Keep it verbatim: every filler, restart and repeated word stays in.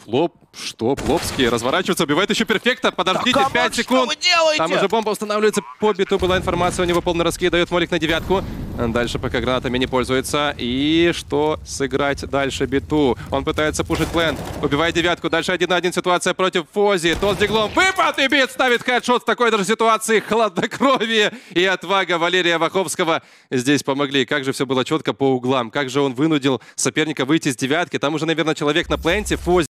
Флоп, что? Плопский разворачивается, убивает еще перфекта. Подождите, да, пять секунд. Что вы делаете? Там уже бомба устанавливается по биту. Была информация, у него полный раскид. Дает молик на девятку. Дальше пока гранатами не пользуется. И что сыграть дальше биту? Он пытается пушить план. Убивает девятку. Дальше один на один ситуация против Фози. Тот с диглом. Выпад и бит ставит хедшот в такой даже ситуации. Хладнокровие и отвага Валерия Ваховского здесь помогли. Как же все было четко по углам. Как же он вынудил соперника выйти с девятки. Там уже, наверное, человек на пленте. Фози.